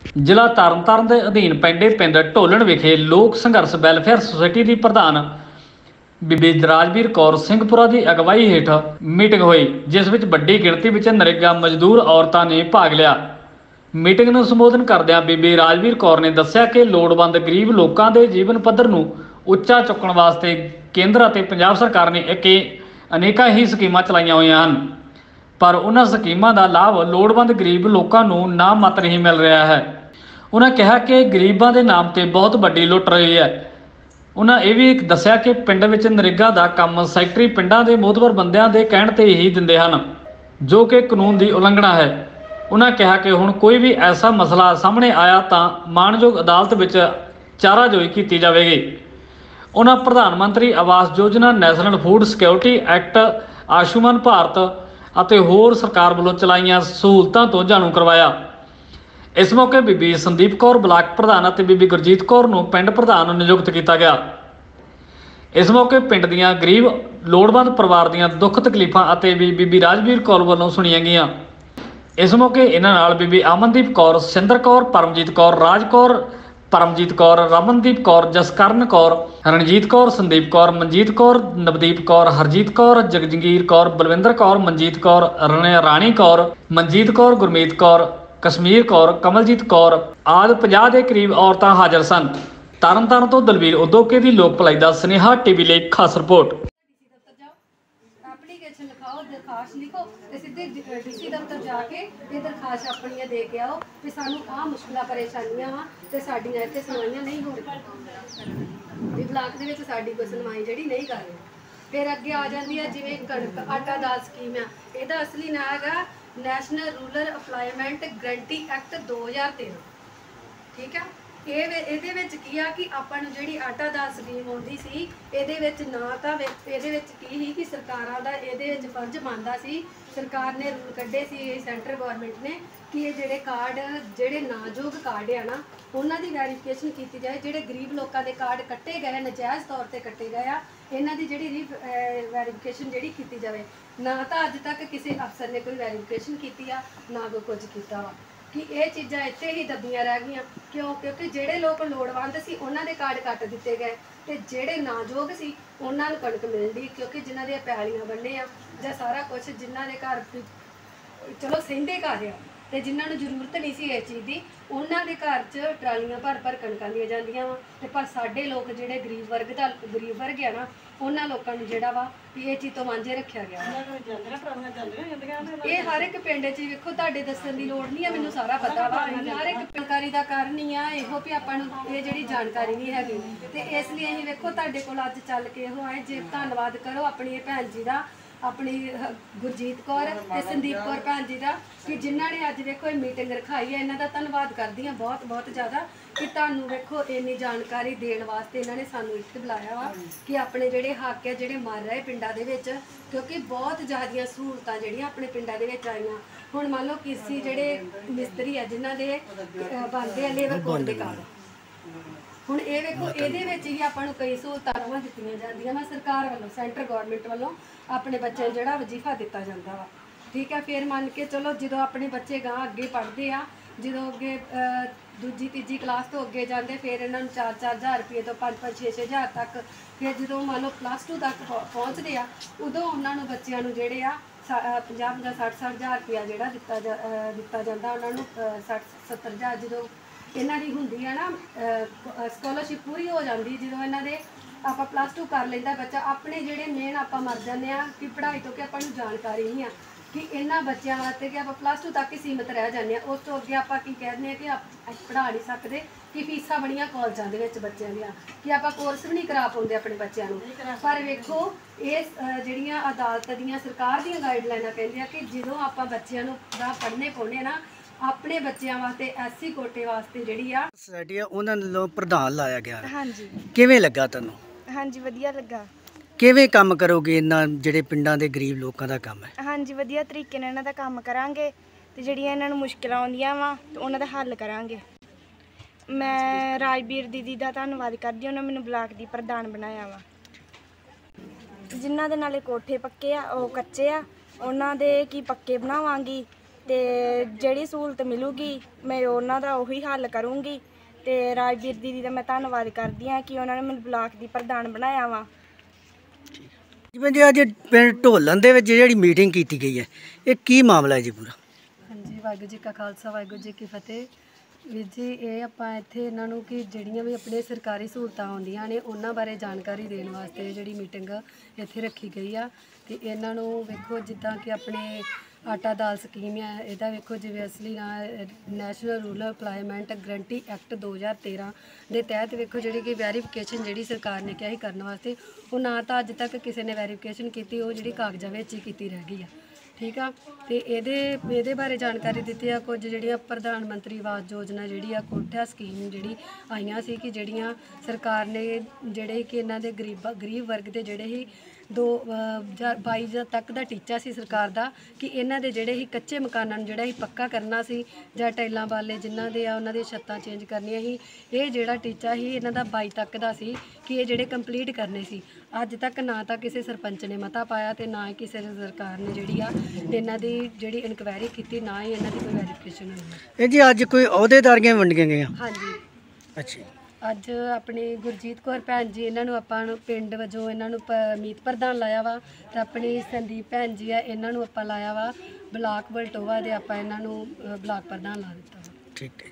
ਜ਼ਿਲ੍ਹਾ ਤਰਨਤਾਰਨ ਦੇ ਅਧੀਨ ਪੈਂਦੇ ਪਿੰਡ ਢੋਲਣ ਵਿਖੇ ਲੋਕ ਸੰਘਰਸ਼ ਵੈਲਫੇਅਰ ਸੁਸਾਇਟੀ ਦੀ ਪ੍ਰਧਾਨ ਬੀਬੀ ਰਾਜਵੀਰ ਕੌਰ ਸਿੰਘਪੁਰਾ ਦੀ ਅਗਵਾਈ ਹੇਠ ਮੀਟਿੰਗ ਹੋਈ, ਜਿਸ ਵਿੱਚ ਵੱਡੀ ਗਿਣਤੀ ਵਿੱਚ ਨਰੇਗਾ ਮਜ਼ਦੂਰ ਔਰਤਾਂ ਨੇ ਭਾਗ ਲਿਆ। ਮੀਟਿੰਗ ਨੂੰ ਸੰਬੋਧਨ ਕਰਦਿਆਂ ਬੀਬੀ ਰਾਜਵੀਰ ਕੌਰ ਨੇ ਦੱਸਿਆ ਕਿ ਲੋੜਵੰਦ ਗਰੀਬ ਲੋਕਾਂ ਦੇ ਜੀਵਨ ਪੱਧਰ ਨੂੰ ਉੱਚਾ ਚੁੱਕਣ ਵਾਸਤੇ ਕੇਂਦਰ ਅਤੇ ਪੰਜਾਬ ਸਰਕਾਰ ਨੇ ਅਨੇਕਾਂ ਹੀ ਸਕੀਮਾਂ ਚਲਾਈਆਂ ਹੋਈਆਂ ਹਨ, ਪਰ ਉਹਨਾਂ ਸਕੀਮਾਂ ਦਾ ਲਾਭ ਲੋੜਵੰਦ ਗਰੀਬ ਲੋਕਾਂ ਨੂੰ ਨਾ ਮਾਤਰ ਹੀ ਮਿਲ ਰਿਹਾ ਹੈ। ਉਹਨਾਂ ਕਿਹਾ ਕਿ ਗਰੀਬਾਂ ਦੇ ਨਾਮ ਤੇ ਬਹੁਤ ਵੱਡੀ ਲੁੱਟ ਰਹੀ ਹੈ। ਉਹਨਾਂ ਇਹ ਵੀ ਦੱਸਿਆ ਕਿ ਪਿੰਡ ਵਿੱਚ ਨਰੇਗਾ ਦਾ ਕੰਮ ਸੈਕਟਰੀ ਪਿੰਡਾਂ ਦੇ ਮੋਹਤਬਰ ਬੰਦਿਆਂ ਦੇ ਕਹਿਣ ਤੇ ਹੀ ਦਿੰਦੇ ਹਨ, ਜੋ ਕਿ ਕਾਨੂੰਨ ਦੀ ਉਲੰਘਣਾ ਹੈ। ਉਹਨਾਂ ਕਿਹਾ ਕਿ ਹੁਣ ਕੋਈ ਵੀ ਐਸਾ ਮਸਲਾ ਸਾਹਮਣੇ ਆਇਆ ਤਾਂ ਮਾਣਯੋਗ ਅਦਾਲਤ ਵਿੱਚ ਚਾਰਾਜੋਈ ਕੀਤੀ ਜਾਵੇਗੀ। ਉਹਨਾਂ ਪ੍ਰਧਾਨ Mantri Awas Yojana, national food security act, Ayushman Bharat ਅਤੇ ਹੋਰ ਸਰਕਾਰ ਵੱਲੋਂ ਚਲਾਈਆਂ ਸਹੂਲਤਾਂ ਤੋਂ ਜਾਣੂ ਕਰਵਾਇਆ। ਇਸ ਮੌਕੇ ਬੀਬੀ ਸੰਦੀਪ ਕੌਰ ਬਲਾਕ ਪ੍ਰਧਾਨ ਅਤੇ ਬੀਬੀ ਗੁਰਜੀਤ ਕੌਰ ਨੂੰ ਪਿੰਡ ਪ੍ਰਧਾਨ ਨਿਯੁਕਤ ਕੀਤਾ ਗਿਆ। ਇਸ ਮੌਕੇ ਪਿੰਡ ਦੀਆਂ ਗਰੀਬ ਲੋੜਵੰਦ ਪਰਿਵਾਰ ਦੀਆਂ ਦੁੱਖ ਤਕਲੀਫਾਂ ਅਤੇ ਬੀਬੀ ਰਾਜਵੀਰ ਕੌਰ ਵੱਲੋਂ ਸੁਣੀਆਂ ਗਈਆਂ। ਇਸ ਮੌਕੇ ਇਹਨਾਂ ਨਾਲ ਬੀਬੀ ਅਮਨਦੀਪ ਕੌਰ, ਸਿੰਦਰ ਕੌਰ, ਪਰਮਜੀਤ ਕੌਰ, ਰਾਜ ਕੌਰ, ਪਰਮਜੀਤ ਕੌਰ, ਰਮਨਦੀਪ ਕੌਰ, ਜਸਕਰਨ ਕੌਰ, ਰਣਜੀਤ ਕੌਰ, ਸੰਦੀਪ ਕੌਰ, ਮਨਜੀਤ ਕੌਰ, ਨਵਦੀਪ ਕੌਰ, ਹਰਜੀਤ ਕੌਰ, ਜਗਜੰਗੀਰ ਕੌਰ, ਬਲਵਿੰਦਰ ਕੌਰ, ਮਨਜੀਤ ਕੌਰ, ਰਾਣੀ ਕੌਰ, ਮਨਜੀਤ ਕੌਰ, ਗੁਰਮੀਤ ਕੌਰ, ਕਸ਼ਮੀਰ ਕੌਰ, ਕਮਲਜੀਤ ਕੌਰ ਆਦਿ 50 ਦੇ ਕਰੀਬ ਔਰਤਾਂ ਹਾਜ਼ਰ ਸਨ। ਤਰਨਤਾਰਨ ਤੋਂ ਦਲਵੀਰ ਉਦੋਕੇ ਦੀ ਲੋਕ ਭਲਾਈ ਦਾ ਸੁਨੇਹਾ ਟੀਵੀ ਲਈ ਖਾਸ ਰਿਪੋर्ट। एप्लीकेशन लिखाओ, दरखास्त लिखो ते सीधे डीसी दफ्तर जाके ये दरखास्त अपनी दे के आओ कि सानू आ मुश्किल परेशानियां वा ते साडियां इत्थे सुनवाइयां नहीं हो रही भी ब्लाक दे विच साडी कोई सुनवाई जिहड़ी नहीं कर रहे। फिर अगे आ जाती है जिवें कणक आटा दाल स्कीम है, इहदा असली नाम हैगा national rural employment guarantee act 2013। ठीक है, ਇਹਦੇ ਵਿੱਚ ਕੀ ਆ ਕਿ ਆਪਾਂ ਨੂੰ ਜਿਹੜੀ ਆਟਾ ਦਾਲ ਸਕੀਮ ਆਉਂਦੀ ਸੀ, ਇਹਦੇ ਵਿੱਚ ਨਾ ਤਾਂ ਇਹਦੇ ਵਿੱਚ ਕੀ ਸੀ ਕਿ ਸਰਕਾਰਾਂ ਦਾ ਇਹਦੇ ਵਿੱਚ ਫਰਜ਼ ਬਣਦਾ ਸੀ। ਸਰਕਾਰ ਨੇ ਰੂਲ ਕੱਢੇ ਸੀ ਸੈਂਟਰ ਗਵਰਨਮੈਂਟ ਨੇ ਕਿ ਇਹ ਜਿਹੜੇ ਕਾਰਡ, ਜਿਹੜੇ ਨਾਯੋਗ ਕਾਰਡ ਆ ਨਾ, ਉਹਨਾਂ ਦੀ ਵੈਰੀਫਿਕੇਸ਼ਨ ਕੀਤੀ ਜਾਏ। ਜਿਹੜੇ ਗਰੀਬ ਲੋਕਾਂ ਦੇ ਕਾਰਡ ਕੱਟੇ ਗਏ, ਨਜਾਇਜ਼ ਤੌਰ ਤੇ ਕੱਟੇ ਗਏ ਆ, ਇਹਨਾਂ ਦੀ ਜਿਹੜੀ ਵੈਰੀਫਿਕੇਸ਼ਨ ਜਿਹੜੀ ਕੀਤੀ ਜਾਵੇ। ਨਾ ਤਾਂ ਅੱਜ ਤੱਕ ਕਿਸੇ ਅਫਸਰ ਨੇ ਕੋਈ ਵੈਰੀਫਿਕੇਸ਼ਨ ਕੀਤੀ ਆ, ਨਾ ਕੋਈ ਕੁਝ ਕੀਤਾ ਵਾ कि ये चीज़ा इत्थे ही दबियां रह गई। क्यों? क्योंकि जोड़े लोग लोड़वंद सी उन्होंने कार्ड कट दिते गए तो जोड़े नाजोग सी उन्होंने कणक मिलती, क्योंकि जिन्हों दी पैलियां बन्ने आ जां सारा कुछ जिन्हों के घर चलो सहिंदे घर आ ते जिन्होंने जरूरत नहीं सी इस चीज़ की, उन्होंने घर च ट्रालियां भर कणकां दियां जांदियां वा। ते पर साडे लोग जिहड़े गरीब वर्ग आ ना, उन्होंने लोगों को जोड़ा वा भी ये चीज़ तो वांझे रखा गया। ये हर एक पिंड च वेखो, तुहाडे दस्सण दी लोड़ नहीं है, मैनूं सारा पता वा। हर एक जानकारी का कारण ही आ इहो भी आपां नूं ये जिहड़ी जानकारी नहीं हैगी, ते इसलिए असीं वेखो तुहाडे कोल अज चल के इहो आए जे धन्नवाद करो अपनी भैन जी दा, अपनी गुरजीत कौर ते संदीप कौर भैन जी का, कि जिन्हों ने अज वेखो मीटिंग रखाई है। इन्हों का धन्नवाद करदी हाँ बहुत बहुत ज़्यादा कि तुहानूं वेखो इन्नी जानकारी देने वास्ते इन्होंने सानूं इत्थे बुलाया वा कि अपने जिहड़े हक है जिहड़े मर रहे पिंडां दे विच, क्योंकि बहुत ज़्यादा सहूलतां जिहड़ियां अपने पिंडां दे विच आईयां। हुण मान लो किसी जिहड़े मिस्त्री है जिन्हां दे बनदे आ लेबर कोड दे कार्ड, हुण ये वेखो इहदे विच ही आपां नूं कई सहूलतां दित्तियां जांदियां वा सरकार वालों, सेंटर गौरमेंट वालों अपने बच्चों नूं जिहड़ा वजीफा दित्ता जांदा वा। ठीक है, फिर मान के चलो जो अपने बच्चे गां अगे पढ़ते हैं, जो अगे दूजी तीजी क्लास तो अगे जाते, फिर इन्होंने 4-4 हज़ार रुपये तो 5-5 6-6 हज़ार तक, फिर जो मान लो +2 तक पहुँचते हैं, उदों उन्होंने बच्चों को जोड़े 50-50 60-60 हज़ार रुपया जोड़ा दिता जाता उन्होंने 60-70 हज़ार जो इन्हों की होंगी है ना स्कॉलरशिप पूरी हो जाती। जो इन्होंने आप +2 कर लेंदा बच्चा, अपने जोड़े मेन आप मर जाने कि पढ़ाई तो कि आपको जानकारी नहीं है कि इन्होंने बच्चों वास्ते कि आप +2 तक ही सीमित रह जाने, उस तो अगे आप कहते हैं कि आप पढ़ा नहीं सकते, कि फीसा बड़िया कॉलेजों के बच्चों दियाँ कि आप कोर्स भी नहीं करा पाते अपने बच्चों को। पर वेखो ये जिहड़ियां अदालत दियां सरकार दियां गाइडलाइनां कहंदियां कि जो आप बच्चों को पढ़ने पाउने ना, अपने बच्चों वास्ते SC कोटे वास्ते जिहड़ी आ सोसाइटी है उन्हां नालों प्रधान लाया गया। हाँ जी, किवें लगा तैनूं? हाँ जी वधिया लगा। किवें काम करोगे इन्हां जिहड़े पिंडां दे गरीब लोकां दा काम है? हाँ जी वधिया तरीके नाल इन्हां दा काम करांगे ते जिहड़ियां इन्हां नूं मुश्किलां आउंदियां वा ते उन्हां दा हल करांगे। मैं राजवीर दीदी का धन्नवाद करदी, उन्होंने मैनूं ब्लाक दी प्रधान बनाया वा। जिन्हां दे नाले कोठे पक्के आ ओह कच्चे आ, उन्हां दे की पक्के बनावांगी ਤੇ ਜਿਹੜੀ ਸਹੂਲਤ ਮਿਲੂਗੀ ਮੈਂ ਉਹਨਾਂ ਦਾ ਉਹੀ ਹੱਲ ਕਰੂੰਗੀ। ਤੇ ਰਾਜਵੀਰ ਦੀਦੀ ਦਾ ਮੈਂ ਧੰਨਵਾਦ ਕਰਦੀ ਹਾਂ ਕਿ ਉਹਨਾਂ ਨੇ ਮੈਨੂੰ ਬਲਾਕ ਦੀ ਪ੍ਰਧਾਨ ਬਣਾਇਆ ਵਾ। ਜਿਵੇਂ ਜੀ ਅੱਜ ਪਿੰਡ ਢੋਲਣ ਦੇ ਵਿੱਚ ਜਿਹੜੀ ਮੀਟਿੰਗ ਕੀਤੀ ਗਈ ਹੈ, ਇਹ ਕੀ ਮਾਮਲਾ ਹੈ ਜੀ ਪੂਰਾ? ਹਾਂਜੀ, ਵਾਹਿਗੁਰੂ ਜੀ ਕਾ ਖਾਲਸਾ, ਵਾਹਿਗੁਰੂ ਜੀ ਕੀ ਫਤਿਹ। ਵੀਰ ਜੀ, ਇਹ ਆਪਾਂ ਇੱਥੇ ਇਹਨਾਂ ਨੂੰ ਕਿ ਜਿਹੜੀਆਂ ਵੀ ਆਪਣੇ ਸਰਕਾਰੀ ਸਹੂਲਤਾਂ ਆਉਂਦੀਆਂ ਨੇ ਉਹਨਾਂ ਬਾਰੇ ਜਾਣਕਾਰੀ ਦੇਣ ਵਾਸਤੇ ਜਿਹੜੀ ਮੀਟਿੰਗ ਇੱਥੇ ਰੱਖੀ ਗਈ ਆ। ਤੇ ਇਹਨਾਂ ਨੂੰ ਵੇਖੋ, ਜਿੱਦਾਂ ਕਿ ਆਪਣੇ ਆਟਾ ਦਾਲ ਸਕੀਮ ਹੈ, ਇਹਦਾ ਵੇਖੋ ਜਿਵੇਂ ਅਸਲੀ national rural employment guarantee act 2013 ਦੇ ਤਹਿਤ ਵੇਖੋ ਜਿਹੜੀ ਕਿ ਵੈਰੀਫਿਕੇਸ਼ਨ ਜਿਹੜੀ ਸਰਕਾਰ ਨੇ ਕਿਹਾ ਸੀ ਕਰਨ ਵਾਸਤੇ, ਉਹ ਨਾ ਤਾਂ ਅੱਜ ਤੱਕ ਕਿਸੇ ਨੇ ਵੈਰੀਫਿਕੇਸ਼ਨ ਕੀਤੀ, ਉਹ ਜਿਹੜੀ ਕਾਗਜ਼ਾਂ ਵਿੱਚ ਹੀ ਕੀਤੀ ਰਹਿ ਗਈ ਆ। ਠੀਕ ਆ। ਤੇ ਇਹਦੇ ਬਾਰੇ ਜਾਣਕਾਰੀ ਦਿੱਤੀ ਆ। ਕੁਝ ਜਿਹੜੀਆਂ ਪ੍ਰਧਾਨ ਮੰਤਰੀ ਆਵਾਸ ਯੋਜਨਾ ਜਿਹੜੀ ਆ ਕੋਠਾ ਸਕੀਮ ਜਿਹੜੀ ਆਈਆਂ ਸੀ ਕਿ ਜਿਹੜੀਆਂ ਸਰਕਾਰ ਨੇ ਜਿਹੜੇ ਕਿ ਇਹਨਾਂ ਦੇ ਗਰੀਬ ਵਰਗ ਦੇ ਜਿਹੜੇ ਹੀ 2022 ਤੱਕ ਦਾ ਟੀਚਾ ਸੀ ਸਰਕਾਰ ਦਾ ਕਿ ਇਹਨਾਂ ਦੇ ਜਿਹੜੇ ਹੀ ਕੱਚੇ ਮਕਾਨਾਂ ਨੂੰ ਜਿਹੜਾ ਹੀ ਪੱਕਾ ਕਰਨਾ ਸੀ, ਜਾਂ ਟਾਈਲਾਂ ਵਾਲੇ ਜਿਨ੍ਹਾਂ ਦੇ ਆ ਉਹਨਾਂ ਦੀ ਛੱਤਾਂ ਚੇਂਜ ਕਰਨੀਆਂ ਸੀ। ਇਹ ਜਿਹੜਾ ਟੀਚਾ ਸੀ ਇਹਨਾਂ ਦਾ 22 ਤੱਕ ਦਾ ਸੀ ਕਿ ਇਹ ਜਿਹੜੇ ਕੰਪਲੀਟ ਕਰਨੇ ਸੀ। ਅੱਜ ਤੱਕ ਨਾ ਤਾਂ ਕਿਸੇ ਸਰਪੰਚ ਨੇ ਮਤਾ ਪਾਇਆ ਤੇ ਨਾ ਹੀ ਕਿਸੇ ਸਰਕਾਰ ਨੇ ਜਿਹੜੀ ਆ ਇਹਨਾਂ ਦੀ ਜਿਹੜੀ ਇਨਕੁਆਇਰੀ ਕੀਤੀ, ਨਾ ਹੀ ਇਹਨਾਂ ਦੀ ਕੋਈ ਵੈਰੀਫਿਕੇਸ਼ਨ ਹੋਈ। ਇਹ ਜੀ ਅੱਜ ਕੋਈ ਅਹੁਦੇਦਾਰੀਆਂ ਵੰਡੀਆਂ ਗਈਆਂ? ਹਾਂਜੀ, ਅੱਛਾ। ਅੱਜ ਆਪਣੀ ਗੁਰਜੀਤ ਕੌਰ ਭੈਣ ਜੀ, ਇਹਨਾਂ ਨੂੰ ਆਪਾਂ ਨੂੰ ਪਿੰਡ ਵਜੋਂ ਇਹਨਾਂ ਨੂੰ ਮੀਤ ਪ੍ਰਧਾਨ ਲਾਇਆ ਵਾ। ਤੇ ਆਪਣੀ ਸੰਦੀਪ ਭੈਣ ਜੀ ਆ, ਇਹਨਾਂ ਨੂੰ ਆਪਾਂ ਲਾਇਆ ਵਾ ਬਲਾਕ ਬਲਟੋਆ ਦੇ, ਆਪਾਂ ਇਹਨਾਂ ਨੂੰ ਬਲਾਕ ਪ੍ਰਧਾਨ ਲਾ ਦਿੱਤਾ ਵਾ। ਠੀਕ ਹੈ।